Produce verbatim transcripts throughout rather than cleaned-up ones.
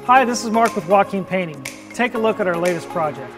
Hi, this is Mark with Joaquin Painting. Take a look at our latest project.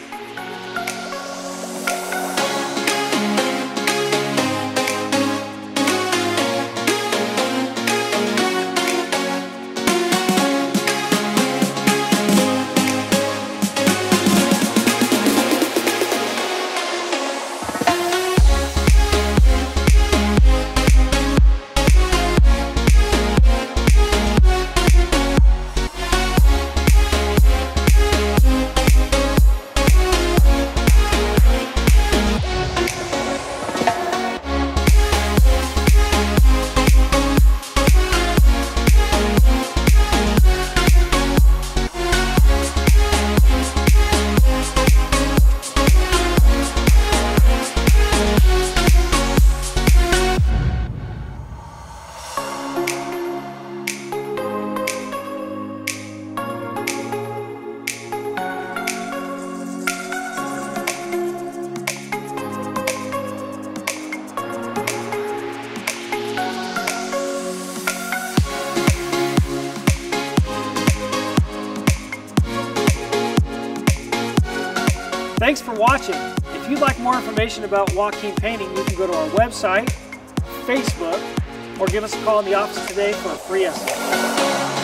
Thanks for watching. If you'd like more information about Joaquin Painting, you can go to our website, Facebook, or give us a call in the office today for a free estimate.